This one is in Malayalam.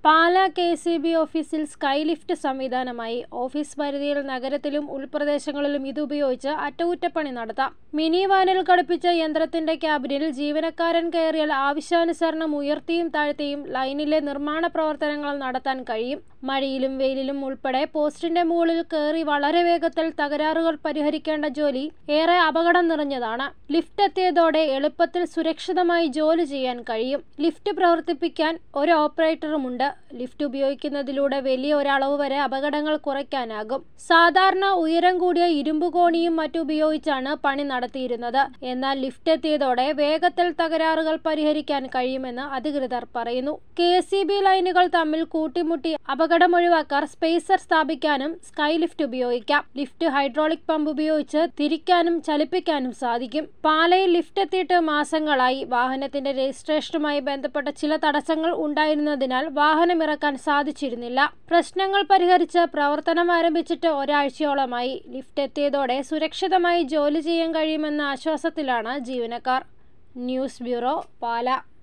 പാലാ കെ.എസ്.ഇ.ബി. ഓഫീസിൽ സ്കൈ ലിഫ്റ്റ് സംവിധാനമായി. ഓഫീസ് പരിധിയിൽ നഗരത്തിലും ഉൾപ്രദേശങ്ങളിലും ഇതുപയോഗിച്ച് അറ്റകുറ്റപ്പണി നടത്താം. മിനി വാനിൽ ഘടിപ്പിച്ച യന്ത്രത്തിന്റെ ക്യാബിനിൽ ജീവനക്കാരൻ കയറിയാൽ ആവശ്യാനുസരണം ഉയർത്തിയും താഴ്ത്തിയും ലൈനിലെ നിർമ്മാണ പ്രവർത്തനങ്ങൾ നടത്താൻ കഴിയും. മഴയിലും വെയിലിലും ഉൾപ്പെടെ പോസ്റ്റിന്റെ മുകളിൽ കയറി വളരെ വേഗത്തിൽ തകരാറുകൾ പരിഹരിക്കേണ്ട ജോലി ഏറെ അപകടം നിറഞ്ഞതാണ്. ലിഫ്റ്റ് എത്തിയതോടെ എളുപ്പത്തിൽ സുരക്ഷിതമായി ജോലി ചെയ്യാൻ കഴിയും. ലിഫ്റ്റ് പ്രവർത്തിപ്പിക്കാൻ ഒരു ഓപ്പറേറ്ററുമുണ്ട്. ലിഫ്റ്റ് ഉപയോഗിക്കുന്നതിലൂടെ വലിയ ഒരളവ് വരെ അപകടങ്ങൾ കുറയ്ക്കാനാകും. സാധാരണ ഉയരം കൂടിയ ഇരുമ്പുകോണിയും മറ്റും ഉപയോഗിച്ചാണ് പണി നടത്തിയിരുന്നത്. എന്നാൽ ലിഫ്റ്റ് എത്തിയതോടെ വേഗത്തിൽ തകരാറുകൾ പരിഹരിക്കാൻ കഴിയുമെന്ന് അധികൃതർ പറയുന്നു. കെ.എസ്.ഇ.ബി. ലൈനുകൾ തമ്മിൽ കൂട്ടിമുട്ടി അപകടം ഒഴിവാക്കാൻ സ്പേസർ സ്ഥാപിക്കാനും സ്കൈ ലിഫ്റ്റ് ഉപയോഗിക്കാം. ലിഫ്റ്റ് ഹൈഡ്രോളിക് പമ്പ് ഉപയോഗിച്ച് തിരിക്കാനും ചലിപ്പിക്കാനും സാധിക്കും. പാലയിൽ ലിഫ്റ്റ് എത്തിയിട്ട് മാസങ്ങളായി. വാഹനത്തിന്റെ രജിസ്ട്രേഷനുമായി ബന്ധപ്പെട്ട ചില തടസ്സങ്ങൾ ഉണ്ടായിരുന്നതിനാൽ വാഹനമിറക്കാൻ സാധിച്ചിരുന്നില്ല. പ്രശ്നങ്ങൾ പരിഹരിച്ച് പ്രവർത്തനം ആരംഭിച്ചിട്ട് ഒരാഴ്ചയോളമായി. ലിഫ്റ്റ് എത്തിയതോടെ സുരക്ഷിതമായി ജോലി ചെയ്യാൻ കഴിയുമെന്ന ആശ്വാസത്തിലാണ് ജീവനക്കാർ. News bureau, Pala.